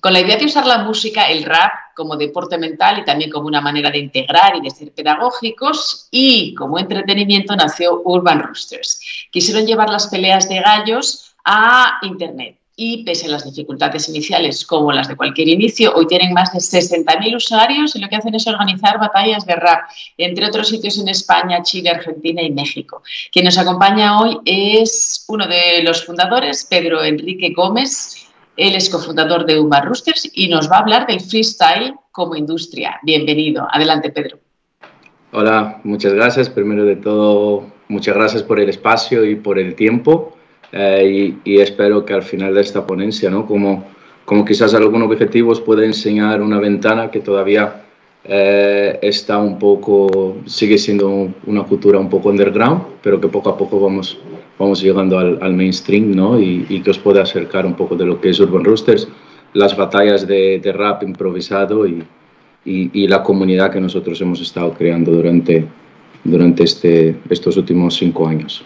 Con la idea de usar la música, el rap, como deporte mental y también como una manera de integrar y de ser pedagógicos, y como entretenimiento nació Urban Roosters. Quisieron llevar las peleas de gallos a Internet y, pese a las dificultades iniciales como las de cualquier inicio, hoy tienen más de 60.000 usuarios y lo que hacen es organizar batallas de rap, entre otros sitios en España, Chile, Argentina y México. Quien nos acompaña hoy es uno de los fundadores, Pedro Enrique Gómez. Él es cofundador de Urban Roosters y nos va a hablar del freestyle como industria. Bienvenido. Adelante, Pedro. Hola, muchas gracias. Primero de todo, muchas gracias por el espacio y por el tiempo. Y espero que al final de esta ponencia, ¿no? como quizás algunos objetivos, pueda enseñar una ventana que todavía está un poco, sigue siendo una cultura un poco underground, pero que poco a poco vamos llegando al mainstream, ¿no? Y que os pueda acercar un poco de lo que es Urban Roosters, las batallas de rap improvisado y la comunidad que nosotros hemos estado creando durante estos últimos 5 años.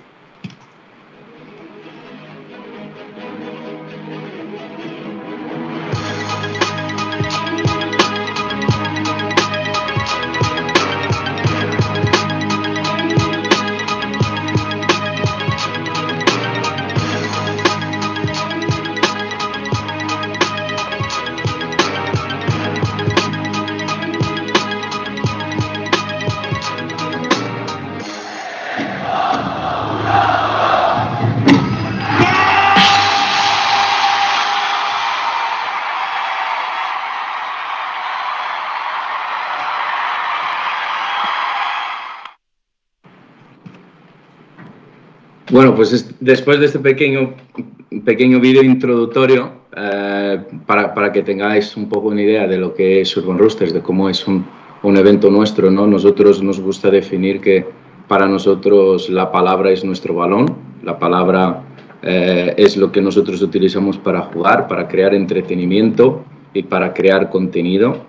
Bueno, pues después de este pequeño vídeo introductorio, para que tengáis un poco una idea de lo que es Urban Roosters, de cómo es un evento nuestro, ¿no? Nosotros nos gusta definir que para nosotros la palabra es nuestro balón, la palabra es lo que nosotros utilizamos para jugar, para crear entretenimiento y para crear contenido.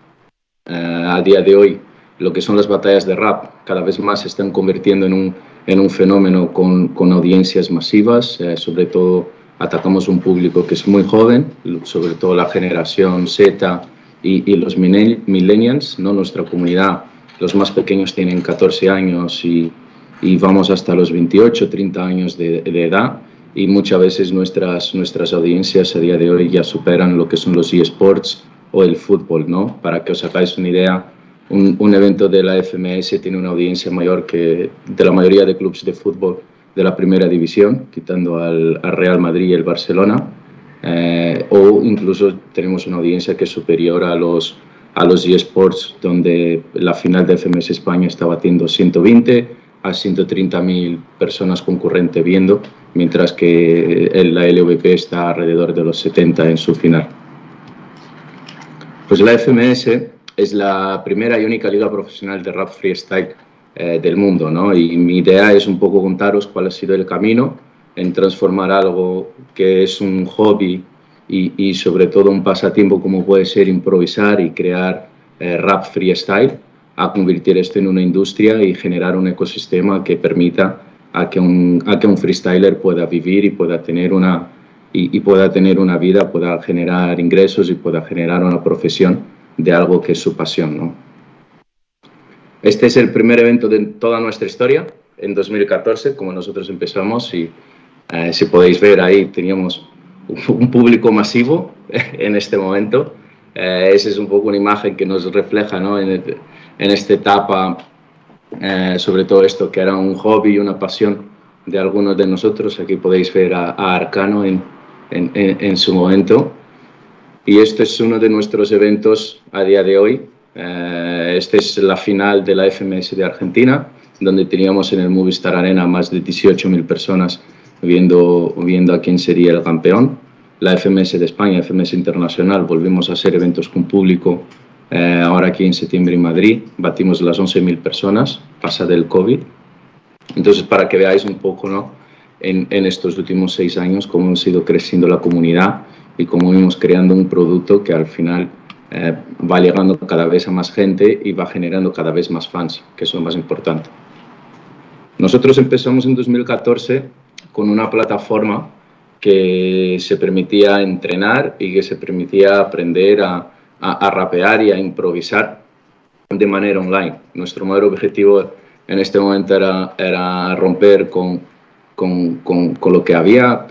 A día de hoy, lo que son las batallas de rap cada vez más se están convirtiendo en un fenómeno con audiencias masivas. Sobre todo atacamos un público que es muy joven, sobre todo la generación Z y los millennials, ¿no? Nuestra comunidad, los más pequeños tienen 14 años y vamos hasta los 28, 30 años de edad, y muchas veces nuestras audiencias a día de hoy ya superan lo que son los eSports o el fútbol, ¿no? Para que os hagáis una idea, un evento de la FMS tiene una audiencia mayor que de la mayoría de clubes de fútbol de la primera división, quitando al Real Madrid y el Barcelona, o incluso tenemos una audiencia que es superior a los eSports, donde la final de FMS España está batiendo 120 a 130.000 personas concurrentes viendo, mientras que la LVP está alrededor de los 70 en su final. Pues la FMS es la primera y única liga profesional de rap freestyle del mundo, ¿no? Y mi idea es un poco contaros cuál ha sido el camino en transformar algo que es un hobby y sobre todo un pasatiempo como puede ser improvisar y crear rap freestyle, a convertir esto en una industria y generar un ecosistema que permita a que un freestyler pueda vivir y pueda tener una vida, pueda generar ingresos y pueda generar una profesión de algo que es su pasión, ¿no? Este es el primer evento de toda nuestra historia, en 2014, como nosotros empezamos, y si podéis ver ahí teníamos un público masivo en este momento. Esa es un poco una imagen que nos refleja, ¿no? en esta etapa, sobre todo esto que era un hobby y una pasión de algunos de nosotros. Aquí podéis ver a Arcano en su momento. Y este es uno de nuestros eventos a día de hoy. Esta es la final de la FMS de Argentina, donde teníamos en el Movistar Arena más de 18.000 personas viendo a quién sería el campeón. La FMS de España, FMS Internacional, volvimos a hacer eventos con público ahora aquí en septiembre en Madrid. Batimos las 11.000 personas, pasa del COVID. Entonces, para que veáis un poco, ¿no? en estos últimos 6 años cómo hemos ido creciendo la comunidad y cómo íbamos creando un producto que al final va llegando cada vez a más gente y va generando cada vez más fans, que es lo más importante. Nosotros empezamos en 2014 con una plataforma que se permitía entrenar y que se permitía aprender a rapear y a improvisar de manera online. Nuestro mayor objetivo en este momento era romper con lo que había.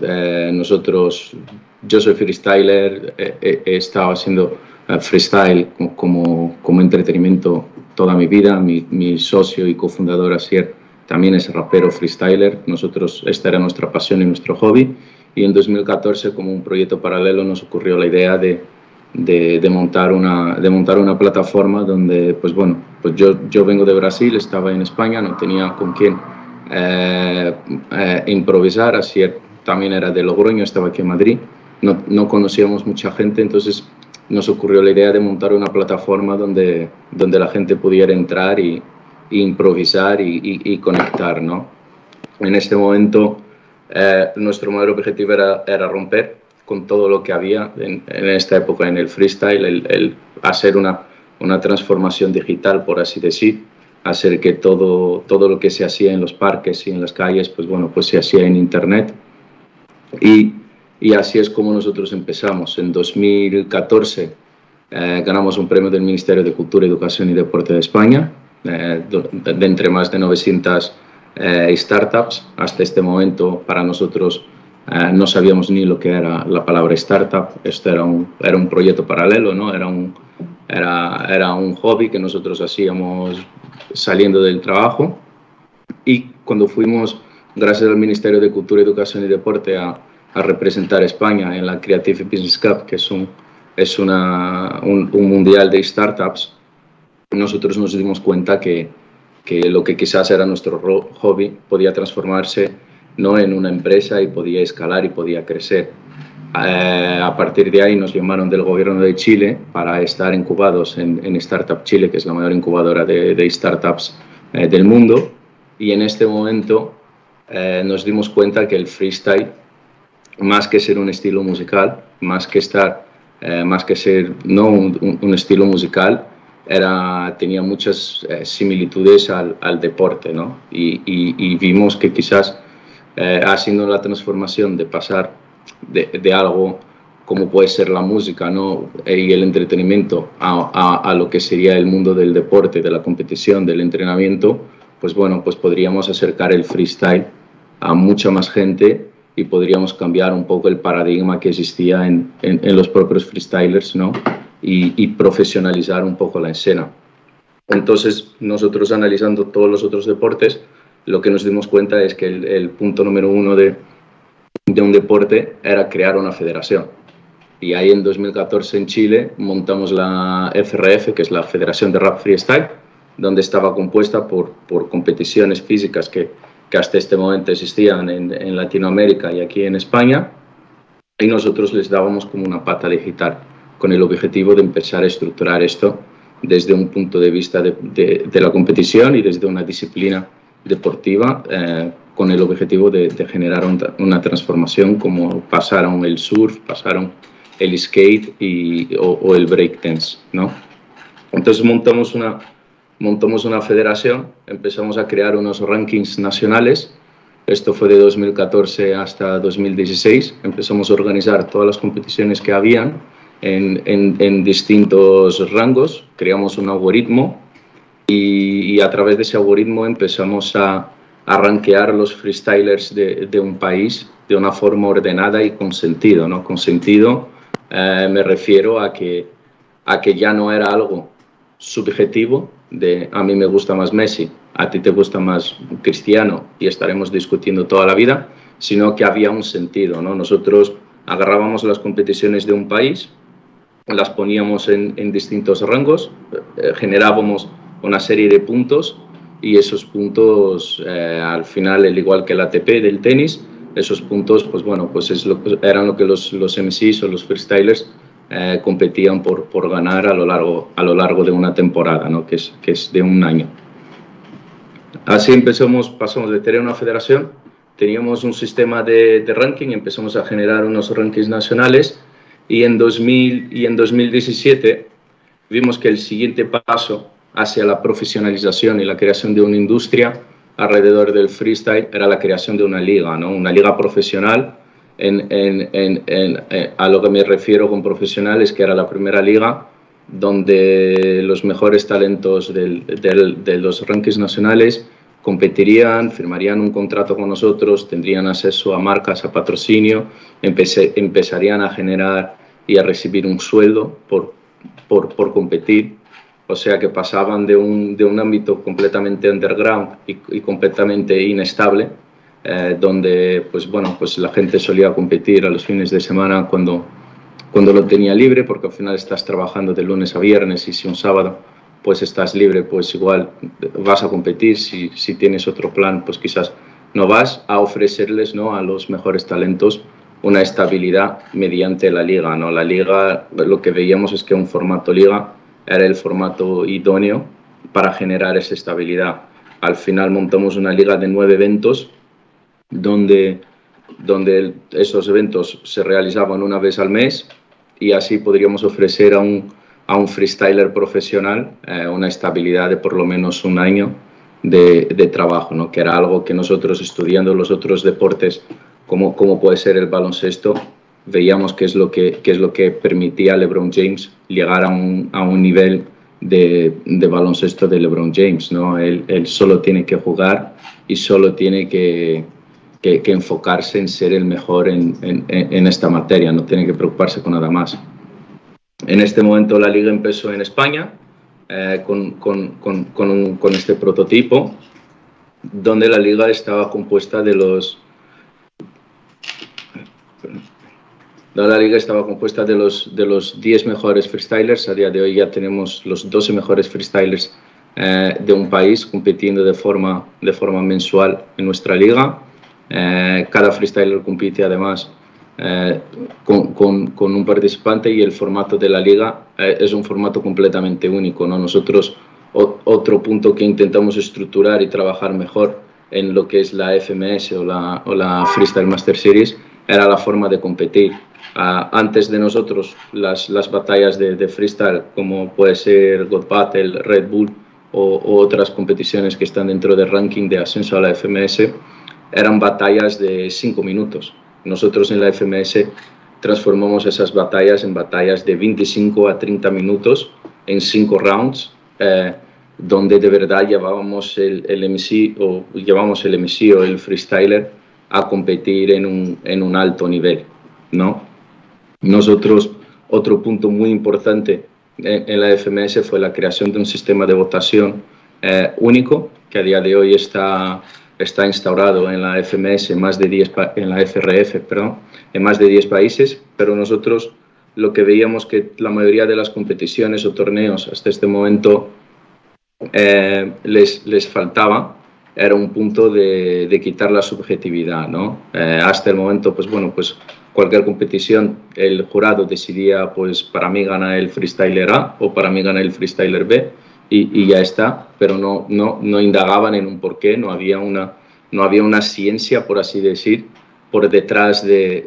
Yo soy freestyler, he estado haciendo freestyle como entretenimiento toda mi vida. Mi socio y cofundador Asier también es rapero freestyler. Esta era nuestra pasión y nuestro hobby. Y en 2014, como un proyecto paralelo, nos ocurrió la idea de montar una plataforma donde, pues yo vengo de Brasil, estaba en España, no tenía con quién improvisar. Asier también era de Logroño, estaba aquí en Madrid, no conocíamos mucha gente, entonces nos ocurrió la idea de montar una plataforma donde la gente pudiera entrar y improvisar y conectar, ¿no? En este momento nuestro mayor objetivo era romper con todo lo que había en esta época en el freestyle, el hacer una transformación digital, por así decir, hacer que todo lo que se hacía en los parques y en las calles, pues se hacía en Internet. Y así es como nosotros empezamos. En 2014 ganamos un premio del Ministerio de Cultura, Educación y Deporte de España, de entre más de 900 startups. Hasta este momento, para nosotros, no sabíamos ni lo que era la palabra startup. Esto era un proyecto paralelo, ¿no? Era un hobby que nosotros hacíamos saliendo del trabajo. Y cuando fuimos, gracias al Ministerio de Cultura, Educación y Deporte, a representar a España en la Creative Business Cup, que es un mundial de startups, nosotros nos dimos cuenta que lo que quizás era nuestro hobby podía transformarse, ¿no?, en una empresa y podía escalar y podía crecer. A partir de ahí nos llamaron del gobierno de Chile para estar incubados en Startup Chile, que es la mayor incubadora de startups del mundo, y en este momento nos dimos cuenta que el freestyle, más que ser un estilo musical, más que ser no un estilo musical, tenía muchas similitudes al deporte, ¿no? Y vimos que quizás haciendo la transformación de pasar de algo como puede ser la música, ¿no?, y el entretenimiento a lo que sería el mundo del deporte, de la competición, del entrenamiento, pues podríamos acercar el freestyle a mucha más gente y podríamos cambiar un poco el paradigma que existía en los propios freestylers, ¿no?, y profesionalizar un poco la escena. Entonces, nosotros analizando todos los otros deportes, lo que nos dimos cuenta es que el punto número uno de un deporte era crear una federación. Y ahí en 2014 en Chile montamos la FRF, que es la Federación de Rap Freestyle, donde estaba compuesta por competiciones físicas que hasta este momento existían en Latinoamérica y aquí en España, y nosotros les dábamos como una pata digital, con el objetivo de empezar a estructurar esto desde un punto de vista de la competición y desde una disciplina deportiva, con el objetivo de generar una transformación, como pasaron el surf, pasaron el skate o el breakdance, ¿no? Entonces montamos una federación, empezamos a crear unos rankings nacionales. Esto fue de 2014 hasta 2016. Empezamos a organizar todas las competiciones que habían en distintos rangos. Creamos un algoritmo y a través de ese algoritmo empezamos a rankear los freestylers de un país de una forma ordenada y con sentido, ¿no? Con sentido me refiero a que ya no era algo subjetivo de a mí me gusta más Messi, a ti te gusta más Cristiano y estaremos discutiendo toda la vida, sino que había un sentido, ¿no? Nosotros agarrábamos las competiciones de un país, las poníamos en distintos rangos, generábamos una serie de puntos y esos puntos al final, al igual que el ATP del tenis, esos puntos eran lo que los MCs o los freestylers competían por ganar a lo largo de una temporada, ¿no?, que es de un año. Así pasamos de tener una federación, teníamos un sistema de ranking, empezamos a generar unos rankings nacionales y en 2017 vimos que el siguiente paso hacia la profesionalización y la creación de una industria alrededor del freestyle era la creación de una liga, ¿no?, una liga profesional a lo que me refiero con profesionales, que era la primera liga, donde los mejores talentos de los rankings nacionales competirían, firmarían un contrato con nosotros, tendrían acceso a marcas, a patrocinio, empezarían a generar y a recibir un sueldo por competir. O sea que pasaban de un ámbito completamente underground y completamente inestable, donde pues, bueno, pues la gente solía competir a los fines de semana cuando lo tenía libre, porque al final estás trabajando de lunes a viernes, y si un sábado pues estás libre, pues igual vas a competir. Si tienes otro plan, pues quizás no vas, a ofrecerles, ¿no?, a los mejores talentos una estabilidad mediante la liga, ¿no? La liga, lo que veíamos es que un formato liga era el formato idóneo para generar esa estabilidad. Al final montamos una liga de 9 eventos, donde esos eventos se realizaban una vez al mes, y así podríamos ofrecer a un freestyler profesional una estabilidad de por lo menos un año de trabajo, ¿no? Que era algo que nosotros, estudiando los otros deportes, como puede ser el baloncesto, veíamos que es lo que permitía a LeBron James llegar a un nivel de baloncesto de LeBron James, ¿no? Él solo tiene que jugar y solo tiene que enfocarse en ser el mejor en esta materia, no tiene que preocuparse con nada más. En este momento la liga empezó en España con este prototipo, donde la liga estaba compuesta de los 10 mejores freestylers. A día de hoy ya tenemos los 12 mejores freestylers de un país compitiendo de forma mensual en nuestra liga. Cada freestyler compite además con un participante, y el formato de la liga es un formato completamente único, ¿no? Nosotros, otro punto que intentamos estructurar y trabajar mejor en lo que es la FMS o la Freestyle Master Series, era la forma de competir. Antes de nosotros, las batallas de freestyle, como puede ser God Battle, Red Bull o otras competiciones que están dentro del ranking de ascenso a la FMS, eran batallas de 5 minutos. Nosotros en la FMS transformamos esas batallas en batallas de 25 a 30 minutos en 5 rounds, donde de verdad llevábamos el MC o el freestyler a competir en un alto nivel, ¿no? Nosotros, otro punto muy importante en la FMS fue la creación de un sistema de votación único, que a día de hoy está instaurado en la FMS, en la FRF, perdón, en más de 10 países, pero nosotros lo que veíamos que la mayoría de las competiciones o torneos hasta este momento les faltaba, era un punto de quitar la subjetividad, ¿no? Hasta el momento, pues bueno, pues cualquier competición, el jurado decidía, pues para mí gana el freestyler A o para mí gana el freestyler B, y ya está, pero no indagaban en un porqué, no había una ciencia, por así decir, por detrás de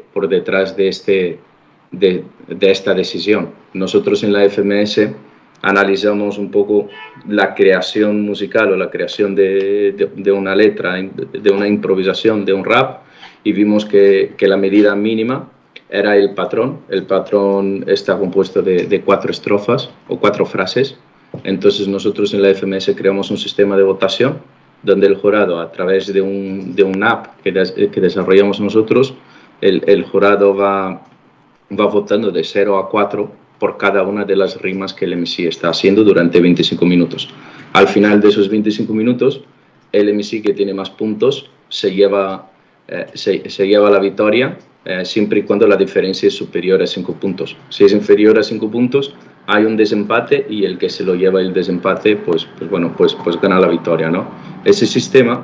esta decisión. Nosotros en la FMS analizamos un poco la creación musical o la creación de una letra, de una improvisación, de un rap, y vimos que la medida mínima era el patrón. El patrón está compuesto de 4 estrofas o 4 frases. Entonces nosotros en la FMS creamos un sistema de votación donde el jurado, a través de un app que desarrollamos nosotros, el jurado va votando de 0 a 4 por cada una de las rimas que el MC está haciendo durante 25 minutos. Al final de esos 25 minutos, el MC que tiene más puntos se lleva la victoria, siempre y cuando la diferencia es superior a 5 puntos. Si es inferior a 5 puntos, hay un desempate, y el que se lo lleva el desempate, pues gana la victoria, ¿no? Ese sistema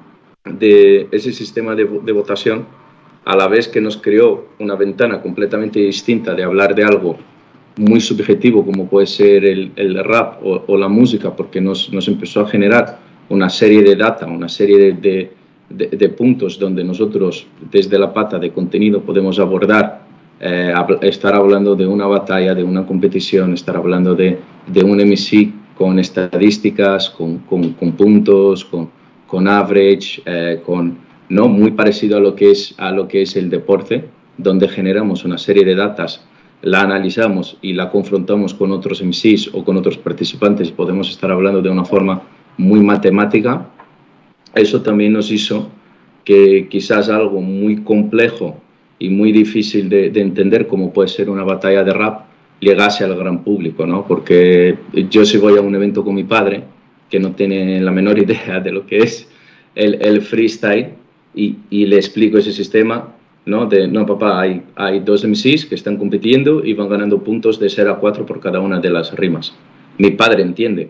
de votación, a la vez que nos creó una ventana completamente distinta de hablar de algo muy subjetivo, como puede ser el rap o la música, porque nos empezó a generar una serie de data, una serie de puntos donde nosotros, desde la pata de contenido, podemos abordar, estar hablando de una batalla, de una competición, estar hablando de un MC con estadísticas, con puntos, con average, no muy parecido a lo que es el deporte, donde generamos una serie de datas, la analizamos y la confrontamos con otros MCs o con otros participantes y podemos estar hablando de una forma muy matemática. Eso también nos hizo que quizás algo muy complejo y muy difícil de entender, como puede ser una batalla de rap, llegase al gran público, ¿no? Porque yo si voy a un evento con mi padre, que no tiene la menor idea de lo que es el freestyle, y le explico ese sistema, ¿no? No, papá, hay dos MCs que están compitiendo y van ganando puntos de 0 a 4 por cada una de las rimas. Mi padre entiende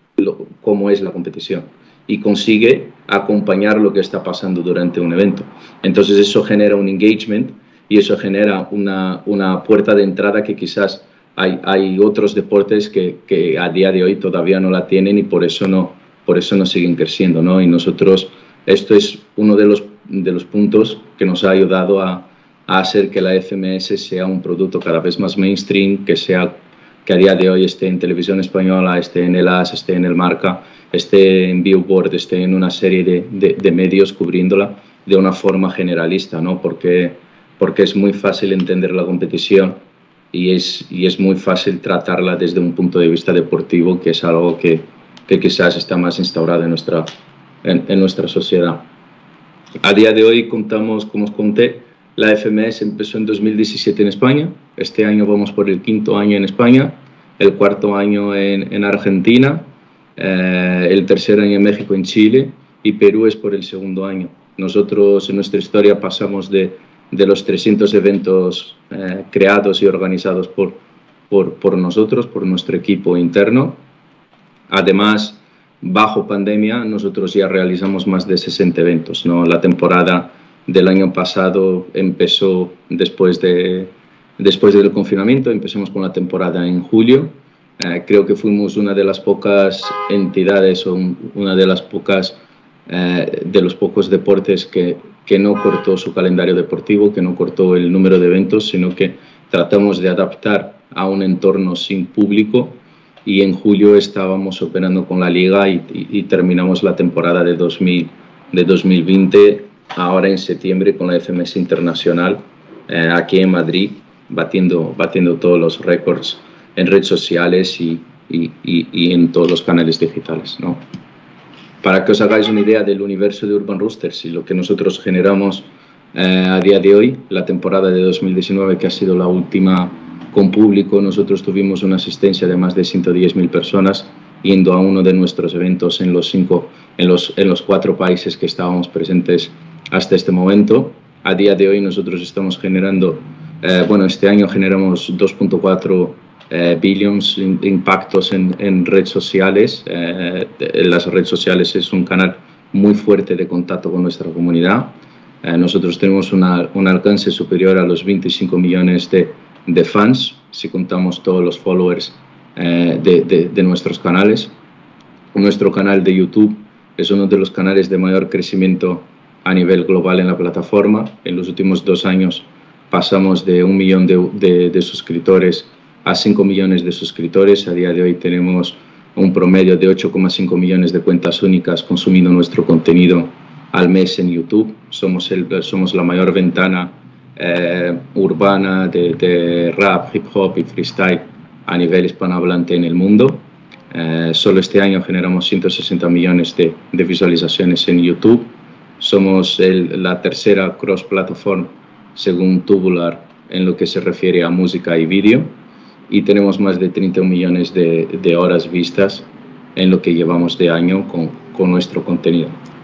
cómo es la competición y consigue acompañar lo que está pasando durante un evento. Entonces eso genera un engagement y eso genera una puerta de entrada que quizás hay otros deportes que a día de hoy todavía no la tienen y por eso no siguen creciendo, ¿no? Y nosotros, esto es uno de los puntos que nos ha ayudado a hacer que la FMS sea un producto cada vez más mainstream, que a día de hoy esté en Televisión Española, esté en el AS, esté en el Marca, esté en Billboard, esté en una serie de medios cubriéndola de una forma generalista, ¿no? Porque es muy fácil entender la competición y es muy fácil tratarla desde un punto de vista deportivo, que es algo que quizás está más instaurado en nuestra sociedad. A día de hoy contamos, como os conté, la FMS empezó en 2017 en España, este año vamos por el 5º año en España, el 4º año en Argentina, el 3er año en México, en Chile, y Perú es por el 2º año. Nosotros en nuestra historia pasamos de los 300 eventos creados y organizados por nosotros, por nuestro equipo interno. Además, bajo pandemia, nosotros ya realizamos más de 60 eventos, ¿no? La temporada del año pasado empezó después del confinamiento, empezamos con la temporada en julio. Creo que fuimos una de las pocas entidades o una de las pocas de los pocos deportes que no cortó su calendario deportivo, que no cortó el número de eventos, sino que tratamos de adaptar a un entorno sin público, y en julio estábamos operando con la liga y terminamos la temporada de 2020 ahora en septiembre con la FMS Internacional aquí en Madrid, batiendo todos los récords en redes sociales y en todos los canales digitales, ¿no? Para que os hagáis una idea del universo de Urban Roosters y lo que nosotros generamos a día de hoy, la temporada de 2019, que ha sido la última con público, nosotros tuvimos una asistencia de más de 110.000 personas yendo a uno de nuestros eventos en los 4 países que estábamos presentes hasta este momento. A día de hoy nosotros estamos generando, este año generamos 2.4 billions impactos en redes sociales. Las redes sociales es un canal muy fuerte de contacto con nuestra comunidad. Nosotros tenemos un alcance superior a los 25 millones de fans, si contamos todos los followers de nuestros canales. Nuestro canal de YouTube es uno de los canales de mayor crecimiento a nivel global en la plataforma. En los últimos 2 años pasamos de 1 millón de suscriptores a 5 millones de suscriptores. A día de hoy tenemos un promedio de 8,5 millones de cuentas únicas consumiendo nuestro contenido al mes en YouTube. Somos la mayor ventana urbana de rap, hip hop y freestyle a nivel hispanohablante en el mundo. Solo este año generamos 160 millones de visualizaciones en YouTube. Somos la tercera cross-platform según Tubular en lo que se refiere a música y vídeo, y tenemos más de 31 millones de horas vistas en lo que llevamos de año con nuestro contenido.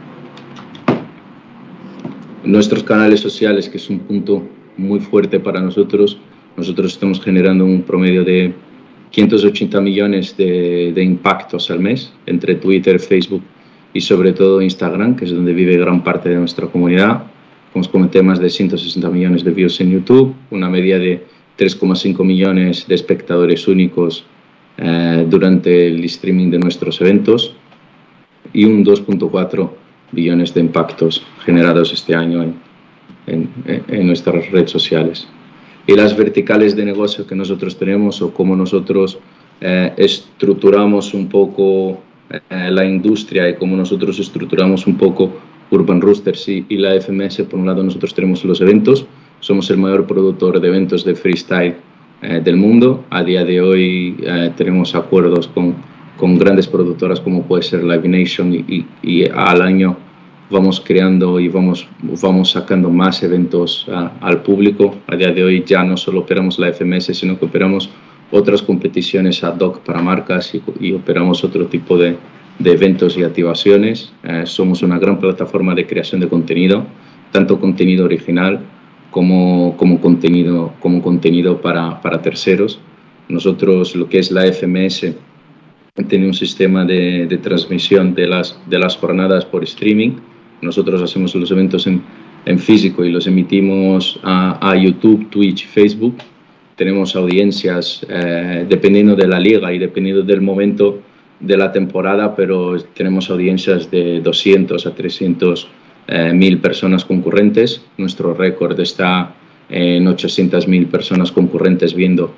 Nuestros canales sociales, que es un punto muy fuerte para nosotros estamos generando un promedio de 580 millones de impactos al mes entre Twitter, Facebook y sobre todo Instagram, que es donde vive gran parte de nuestra comunidad. Como os comenté, más de 160 millones de views en YouTube, una media de 3,5 millones de espectadores únicos durante el streaming de nuestros eventos y un 2,4 billones de impactos generados este año en nuestras redes sociales. Y las verticales de negocio que nosotros tenemos, o cómo nosotros estructuramos un poco la industria y cómo nosotros estructuramos un poco Urban Roosters y la FMS. Por un lado nosotros tenemos los eventos, somos el mayor productor de eventos de freestyle del mundo. A día de hoy tenemos acuerdos con grandes productoras como puede ser Live Nation y al año vamos creando y vamos sacando más eventos al público. A día de hoy ya no solo operamos la FMS, sino que operamos otras competiciones ad hoc para marcas y operamos otro tipo de eventos y activaciones. Somos una gran plataforma de creación de contenido, tanto contenido original como contenido para terceros. Nosotros, lo que es la FMS, tiene un sistema de transmisión de las jornadas por streaming. Nosotros hacemos los eventos en físico y los emitimos a YouTube, Twitch, Facebook. Tenemos audiencias dependiendo de la liga y dependiendo del momento de la temporada, pero tenemos audiencias de 200 a 300 mil personas concurrentes. Nuestro récord está en 800.000 personas concurrentes viendo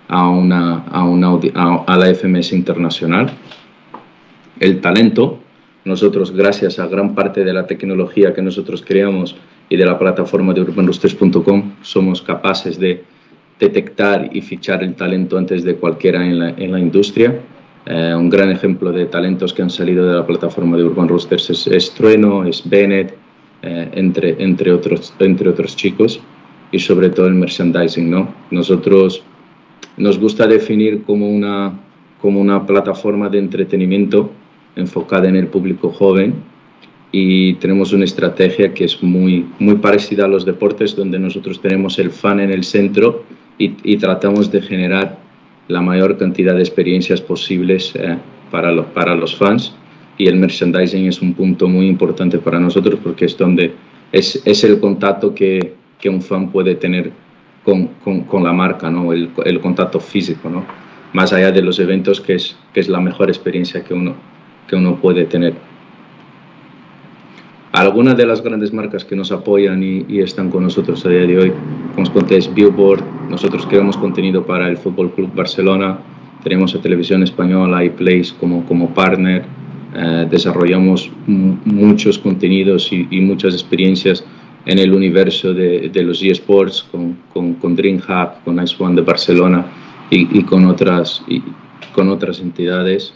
a la FMS internacional. El talento, nosotros, gracias a gran parte de la tecnología que nosotros creamos y de la plataforma de urbanroosters.com, somos capaces de detectar y fichar el talento antes de cualquiera en la industria. Un gran ejemplo de talentos que han salido de la plataforma de Urban Roosters es Trueno, es Bennett, entre otros chicos, y sobre todo el merchandising, ¿no? Nosotros nos gusta definir como una plataforma de entretenimiento enfocada en el público joven, y tenemos una estrategia que es muy parecida a los deportes, donde nosotros tenemos el fan en el centro y tratamos de generar la mayor cantidad de experiencias posibles para los fans, y el merchandising es un punto muy importante para nosotros porque es el contacto que un fan puede tener con la marca, ¿no? El contacto físico, ¿no? Más allá de los eventos, que es la mejor experiencia que uno puede tener. Algunas de las grandes marcas que nos apoyan y están con nosotros a día de hoy, como os conté, es Billboard. Nosotros creamos contenido para el Fútbol Club Barcelona, tenemos a Televisión Española y Place como partner, desarrollamos muchos contenidos y muchas experiencias en el universo de los eSports con DreamHack, con Ice One de Barcelona y con otras entidades.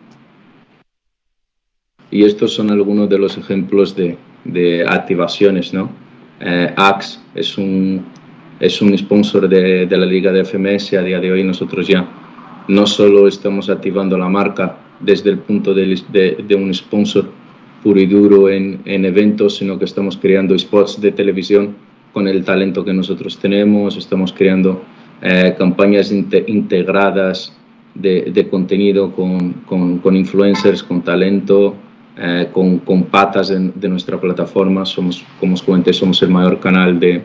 Y estos son algunos de los ejemplos de activaciones, ¿no? Axe es un sponsor de la liga de FMS. A día de hoy nosotros ya no solo estamos activando la marca desde el punto de un sponsor puro y duro en eventos, sino que estamos creando spots de televisión con el talento que nosotros tenemos. Estamos creando campañas integradas de contenido con influencers, con talento, con patas de nuestra plataforma. Como os comenté, somos el mayor canal de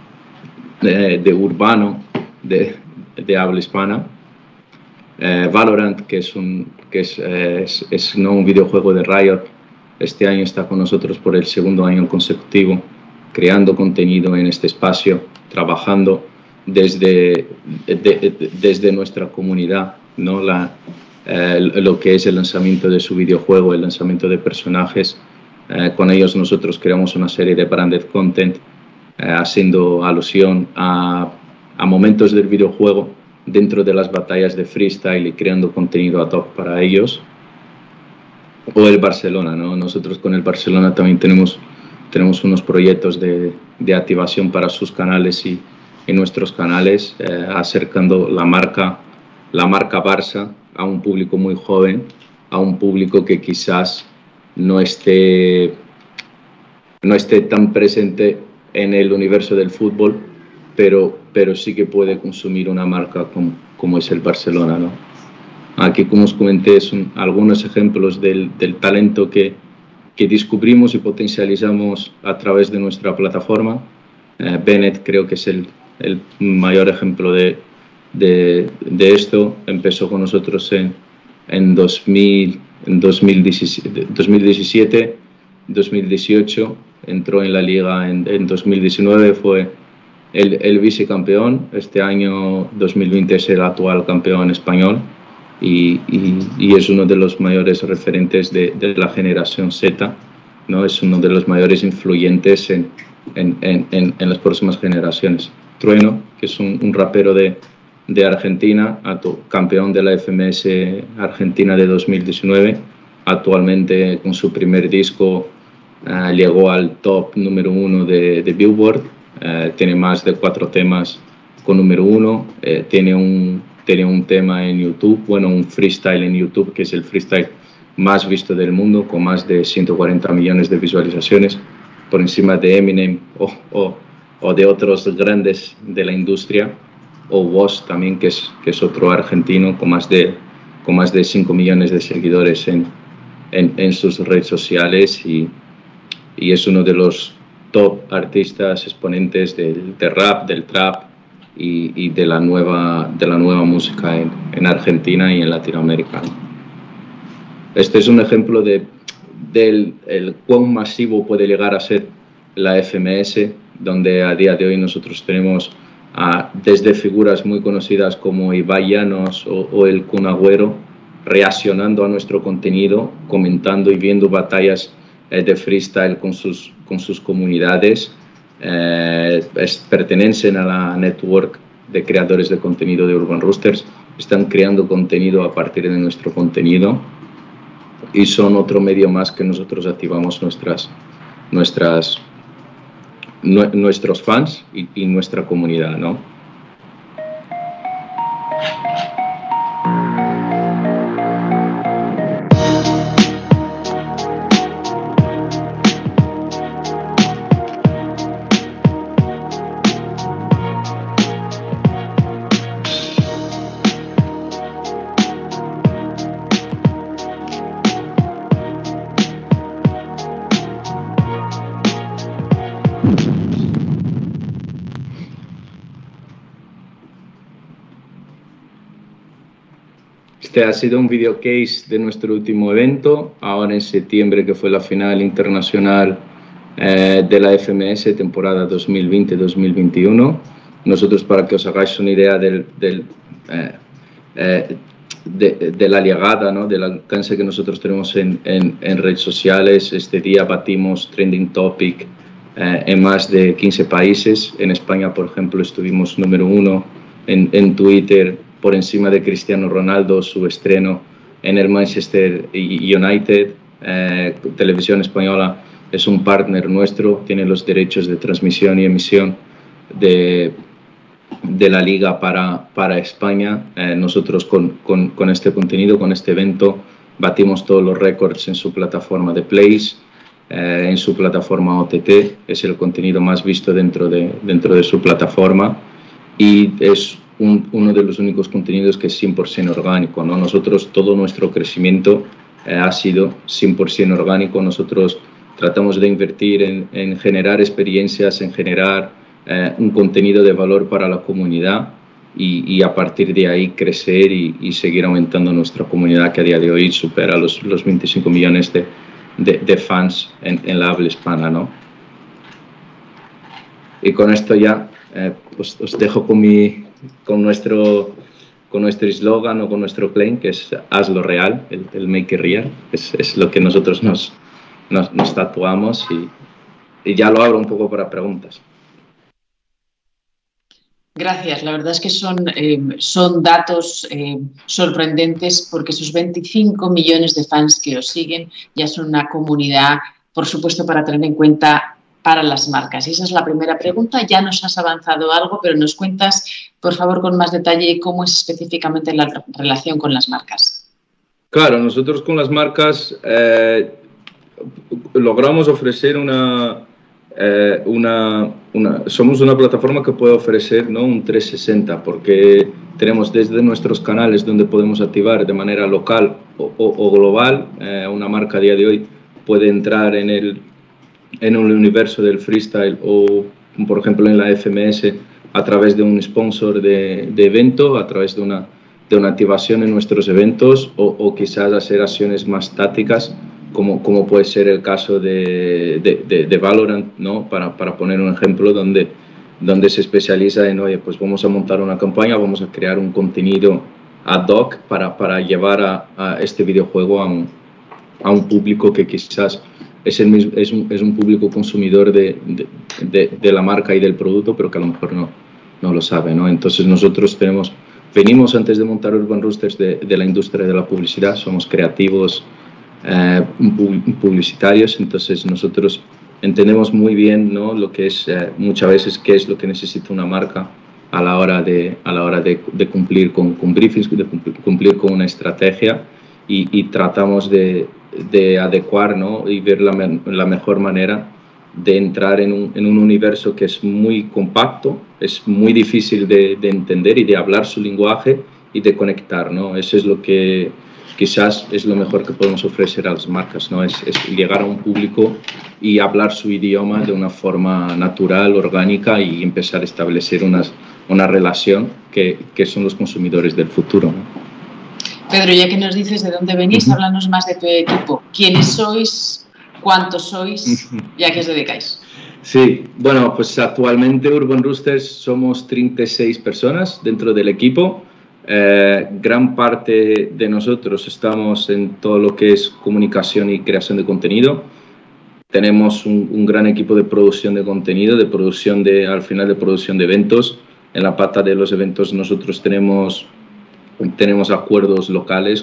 urbano de habla hispana. Valorant, que es no un videojuego de Riot, este año está con nosotros por el segundo año consecutivo, creando contenido en este espacio, trabajando desde nuestra comunidad, ¿no? Lo que es el lanzamiento de su videojuego, el lanzamiento de personajes. Con ellos nosotros creamos una serie de branded content haciendo alusión a momentos del videojuego dentro de las batallas de freestyle y creando contenido ad hoc para ellos. O el Barcelona, ¿no? Nosotros con el Barcelona también tenemos unos proyectos de activación para sus canales y nuestros canales, acercando la marca Barça a un público muy joven, a un público que quizás no esté tan presente en el universo del fútbol, pero sí que puede consumir una marca como es el Barcelona, ¿no? Aquí, como os comenté, son algunos ejemplos del talento que descubrimos y potencializamos a través de nuestra plataforma. Bennett creo que es el mayor ejemplo de esto. Empezó con nosotros en 2017, 2018, entró en la liga en 2019, fue el vicecampeón. Este año 2020 es el actual campeón español y es uno de los mayores referentes de la generación Z, ¿no? Es uno de los mayores influyentes en en las próximas generaciones. Trueno, que es un rapero de Argentina, campeón de la FMS Argentina de 2019, actualmente con su primer disco llegó al top número 1 de Billboard, tiene más de 4 temas con número 1, tiene un tema en YouTube, bueno, un freestyle en YouTube, que es el freestyle más visto del mundo, con más de 140 millones de visualizaciones, por encima de Eminem o de otros grandes de la industria, o Woz también, que es otro argentino con más de 5 millones de seguidores en sus redes sociales, y es uno de los top artistas exponentes del rap, del trap y de la nueva música en Argentina y en Latinoamérica. Este es un ejemplo del cuán masivo puede llegar a ser la FMS, donde a día de hoy nosotros tenemos desde figuras muy conocidas como Ibai Llanos o el Kun Agüero reaccionando a nuestro contenido, comentando y viendo batallas de freestyle con sus comunidades. Pertenecen a la network de creadores de contenido de Urban Roosters, están creando contenido a partir de nuestro contenido y son otro medio más que nosotros activamos nuestros fans y nuestra comunidad, ¿no? Este ha sido un video case de nuestro último evento, ahora en septiembre, que fue la final internacional de la FMS, temporada 2020-2021. Nosotros, para que os hagáis una idea de la llegada, ¿no?, del alcance que nosotros tenemos en redes sociales, este día batimos Trending Topic en más de 15 países. En España, por ejemplo, estuvimos número 1 en Twitter, por encima de Cristiano Ronaldo, su estreno en el Manchester United. Televisión Española es un partner nuestro, tiene los derechos de transmisión y emisión de la liga para España. Nosotros con este contenido, con este evento, batimos todos los récords en su plataforma de plays, en su plataforma OTT, es el contenido más visto dentro de su plataforma, y es uno de los únicos contenidos que es 100% orgánico, ¿no? Nosotros, todo nuestro crecimiento ha sido 100% orgánico. Nosotros tratamos de invertir en generar experiencias, en generar un contenido de valor para la comunidad y a partir de ahí crecer y seguir aumentando nuestra comunidad, que a día de hoy supera los 25 millones de fans en la habla hispana, ¿no? Y con esto ya pues os dejo con nuestro eslogan o con nuestro claim, que es hazlo real, el make it real. Es lo que nosotros nos tatuamos, y ya lo abro un poco para preguntas. Gracias. La verdad es que son datos sorprendentes, porque esos 25 millones de fans que os siguen ya son una comunidad, por supuesto, para tener en cuenta para las marcas. Y esa es la primera pregunta. Ya nos has avanzado algo, pero nos cuentas, por favor, con más detalle cómo es específicamente la relación con las marcas. Claro, nosotros con las marcas logramos ofrecer somos una plataforma que puede ofrecer, ¿no?, un 360, porque tenemos desde nuestros canales donde podemos activar de manera local o global. Una marca a día de hoy puede entrar en el universo del freestyle o, por ejemplo, en la FMS a través de un sponsor de evento, a través de una activación en nuestros eventos, o quizás hacer acciones más tácticas, como puede ser el caso de Valorant, ¿no?, para poner un ejemplo, donde se especializa en, oye, pues vamos a montar una campaña, vamos a crear un contenido ad hoc para llevar a este videojuego a un público que quizás es un público consumidor de la marca y del producto, pero que a lo mejor no lo sabe, ¿no? Entonces nosotros venimos antes de montar Urban Roosters de la industria de la publicidad, somos creativos publicitarios, entonces nosotros entendemos muy bien, ¿no?, lo que es muchas veces qué es lo que necesita una marca a la hora de cumplir con briefings, de cumplir con una estrategia, y tratamos de adecuar, ¿no?, y ver la mejor manera de entrar en un universo que es muy compacto, es muy difícil de entender y de hablar su lenguaje y de conectar, ¿no? Eso es lo que quizás es lo mejor que podemos ofrecer a las marcas, ¿no? Es llegar a un público y hablar su idioma de una forma natural, orgánica, y empezar a establecer una relación que son los consumidores del futuro, ¿no? Pedro, ya que nos dices de dónde venís, háblanos más de tu equipo. ¿Quiénes sois? ¿Cuántos sois? ¿Y a qué os dedicáis? Sí, bueno, pues actualmente Urban Roosters somos 36 personas dentro del equipo. Gran parte de nosotros estamos en todo lo que es comunicación y creación de contenido. Tenemos un gran equipo de producción de contenido, al final de producción de eventos. En la pata de los eventos nosotros tenemos acuerdos locales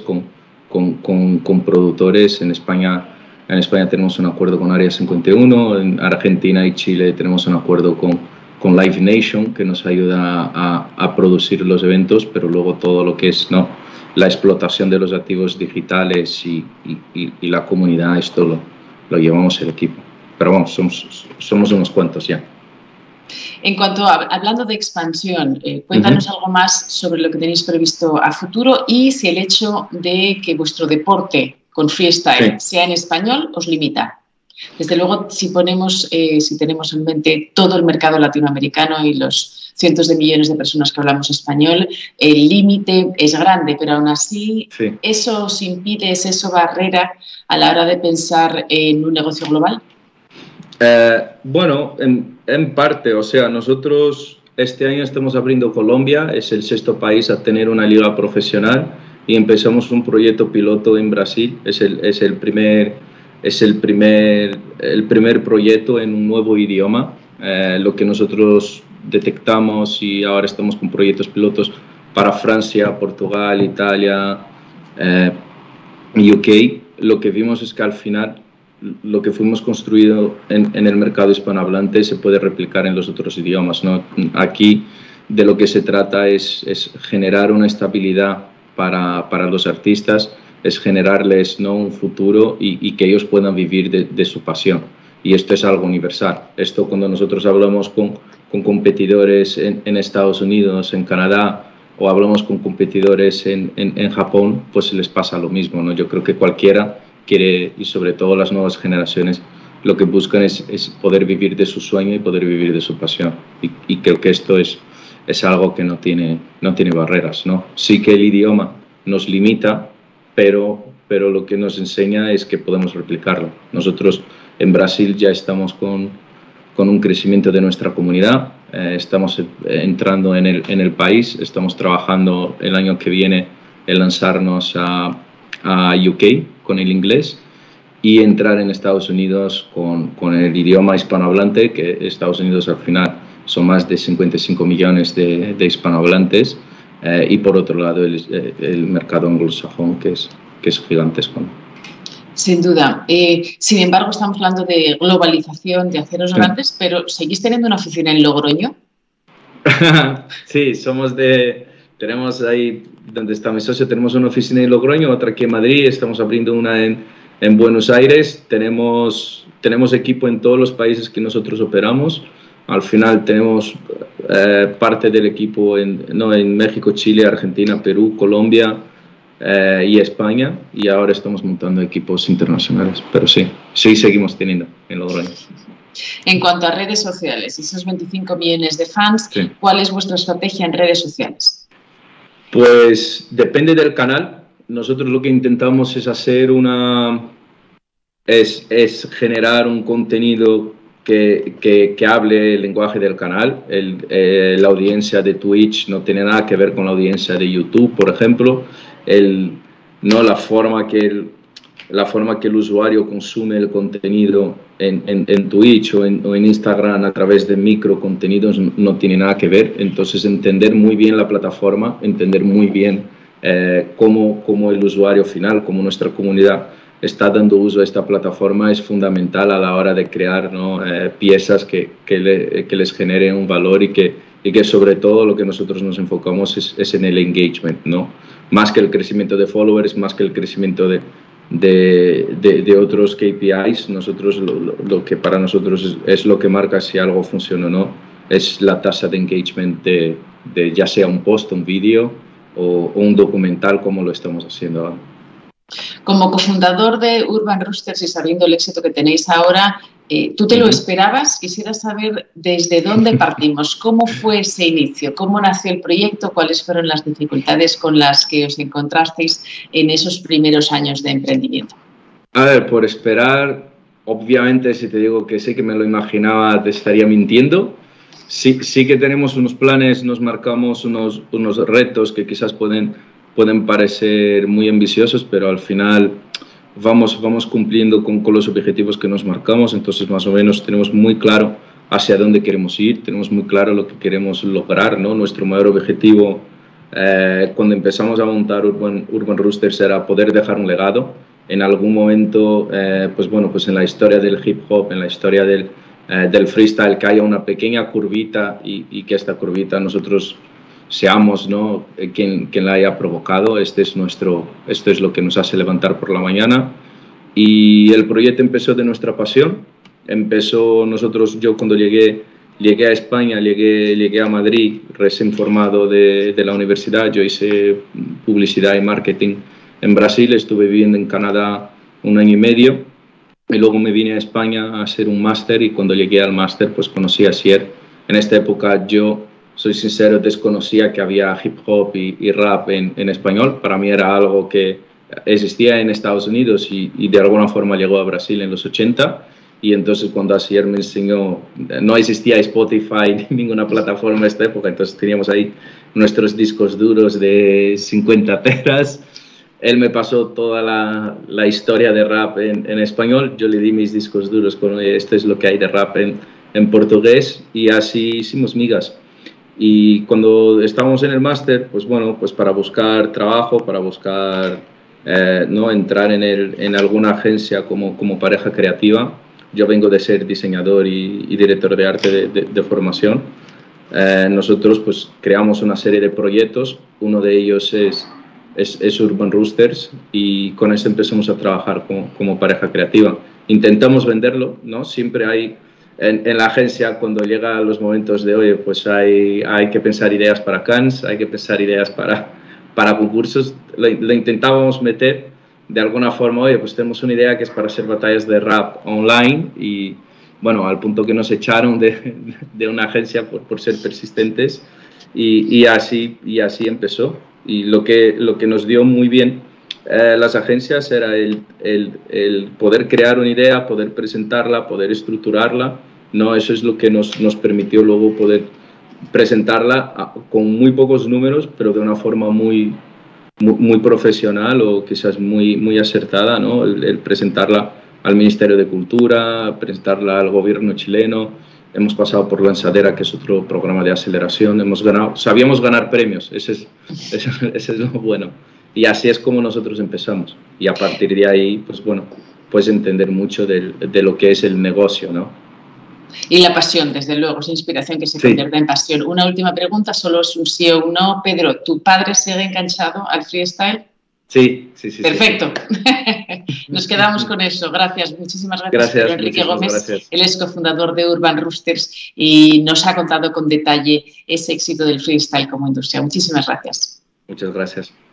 con productores. En España tenemos un acuerdo con Área 51, en Argentina y Chile tenemos un acuerdo con Live Nation, que nos ayuda a producir los eventos, pero luego todo lo que es, ¿no?, la explotación de los activos digitales y la comunidad, esto lo llevamos el equipo. Pero vamos, somos unos cuantos ya. Hablando de expansión, cuéntanos algo más sobre lo que tenéis previsto a futuro y si el hecho de que vuestro deporte con freestyle sea en español os limita. Desde luego, si tenemos en mente todo el mercado latinoamericano y los cientos de millones de personas que hablamos español, el límite es grande, pero aún así, ¿eso os impide, es eso barrera a la hora de pensar en un negocio global? Bueno, en parte, o sea, nosotros este año estamos abriendo Colombia, es el 6º país a tener una liga profesional, y empezamos un proyecto piloto en Brasil. Es el primer proyecto en un nuevo idioma. Lo que nosotros detectamos, y ahora estamos con proyectos pilotos para Francia, Portugal, Italia, UK, lo que vimos es que al final lo que fuimos construido en el mercado hispanohablante se puede replicar en los otros idiomas, ¿no? Aquí de lo que se trata es generar una estabilidad para los artistas, es generarles, ¿no?, un futuro y que ellos puedan vivir de su pasión. Y esto es algo universal. Esto, cuando nosotros hablamos con competidores en Estados Unidos, en Canadá, o hablamos con competidores en Japón, pues les pasa lo mismo, ¿no? Yo creo que cualquiera quiere, y sobre todo las nuevas generaciones, lo que buscan es poder vivir de su sueño y poder vivir de su pasión. Y creo que esto es algo que no tiene barreras, ¿no? Sí que el idioma nos limita, pero lo que nos enseña es que podemos replicarlo. Nosotros en Brasil ya estamos con un crecimiento de nuestra comunidad, estamos entrando en el país, estamos trabajando el año que viene en lanzarnos a UK con el inglés y entrar en Estados Unidos con el idioma hispanohablante, que Estados Unidos al final son más de 55 millones de hispanohablantes, y por otro lado el mercado anglosajón, que es gigantesco, ¿no? Sin duda. Sin embargo, estamos hablando de globalización, de haceros grandes, pero ¿seguís teniendo una oficina en Logroño? Sí, tenemos ahí donde está mi socio, tenemos una oficina en Logroño, otra aquí en Madrid, estamos abriendo una en Buenos Aires, tenemos equipo en todos los países que nosotros operamos. Al final tenemos parte del equipo en México, Chile, Argentina, Perú, Colombia y España, y ahora estamos montando equipos internacionales, pero sí seguimos teniendo en Logroño. En cuanto a redes sociales, esos 25 millones de fans, ¿cuál es vuestra estrategia en redes sociales? Pues depende del canal. Nosotros lo que intentamos es hacer es generar un contenido que hable el lenguaje del canal. La audiencia de Twitch no tiene nada que ver con la audiencia de YouTube, por ejemplo. La forma que la forma que el usuario consume el contenido en Twitch o en Instagram a través de microcontenidos no tiene nada que ver. Entonces, entender muy bien la plataforma, entender muy bien cómo el usuario final, cómo nuestra comunidad está dando uso a esta plataforma es fundamental a la hora de crear, ¿no? Piezas que les generen un valor y que sobre todo lo que nosotros nos enfocamos es en el engagement, ¿no? Más que el crecimiento de followers, más que el crecimiento de otros KPIs, nosotros lo que para nosotros es lo que marca si algo funciona o no, es la tasa de engagement de ya sea un post, un vídeo o un documental como lo estamos haciendo ahora. Como cofundador de Urban Roosters y sabiendo el éxito que tenéis ahora, ¿tú te lo esperabas? Quisiera saber desde dónde partimos, cómo fue ese inicio, cómo nació el proyecto, cuáles fueron las dificultades con las que os encontrasteis en esos primeros años de emprendimiento. A ver, por esperar, obviamente si te digo que sí que me lo imaginaba te estaría mintiendo. Sí que tenemos unos planes, nos marcamos unos retos que quizás pueden parecer muy ambiciosos, pero al final vamos cumpliendo con los objetivos que nos marcamos. Entonces, más o menos tenemos muy claro hacia dónde queremos ir, tenemos muy claro lo que queremos lograr, ¿no? Nuestro mayor objetivo cuando empezamos a montar Urban Roosters era poder dejar un legado. En algún momento, pues en la historia del hip hop, en la historia del freestyle, que haya una pequeña curvita y que esta curvita nosotros seamos, ¿no? quien la haya provocado. Esto es lo que nos hace levantar por la mañana. Y el proyecto empezó de nuestra pasión. Yo cuando llegué a España, llegué a Madrid recién formado de la universidad. Yo hice publicidad y marketing en Brasil, estuve viviendo en Canadá 1 año y medio y luego me vine a España a hacer un máster, y cuando llegué al máster pues conocí a Asier. En esta época yo, soy sincero, desconocía que había hip hop y rap en español. Para mí era algo que existía en Estados Unidos y de alguna forma llegó a Brasil en los 80. Y entonces cuando Asier me enseñó, no existía Spotify ni ninguna plataforma en esta época, entonces teníamos ahí nuestros discos duros de 50 teras. Él me pasó toda la historia de rap en español, yo le di mis discos duros con esto es lo que hay de rap en portugués, y así hicimos migas. Y cuando estábamos en el máster, pues bueno, pues para buscar trabajo, para buscar no entrar en alguna agencia como pareja creativa. Yo vengo de ser diseñador y director de arte de formación. Nosotros pues creamos una serie de proyectos, uno de ellos es Urban Roosters, y con eso empezamos a trabajar como pareja creativa. Intentamos venderlo, ¿no? Siempre hay en la agencia, cuando llegan los momentos de, oye, pues hay que pensar ideas para Cannes, hay que pensar ideas para concursos, lo intentábamos meter de alguna forma. Oye, pues tenemos una idea que es para hacer batallas de rap online, y bueno, al punto que nos echaron de una agencia por ser persistentes, y así empezó. Y lo que nos dio muy bien las agencias era el poder crear una idea, poder presentarla, poder estructurarla, ¿no? Eso es lo que nos permitió luego poder presentarla con muy pocos números, pero de una forma muy profesional, o quizás muy acertada, ¿no? El presentarla al Ministerio de Cultura, presentarla al gobierno chileno. Hemos pasado por Lanzadera, que es otro programa de aceleración. Sabíamos ganar premios, ese es lo bueno. Y así es como nosotros empezamos. Y a partir de ahí, pues bueno, puedes entender mucho de lo que es el negocio, ¿no? Y la pasión, desde luego, esa inspiración que se convierte en pasión. Una última pregunta, solo es un sí o un no. Pedro, ¿tu padre sigue enganchado al freestyle? Sí. Perfecto. Sí. Nos quedamos con eso. Gracias. Muchísimas gracias, Pedro Enrique Gómez. Gracias. Él es cofundador de Urban Roosters y nos ha contado con detalle ese éxito del freestyle como industria. Muchísimas gracias. Muchas gracias.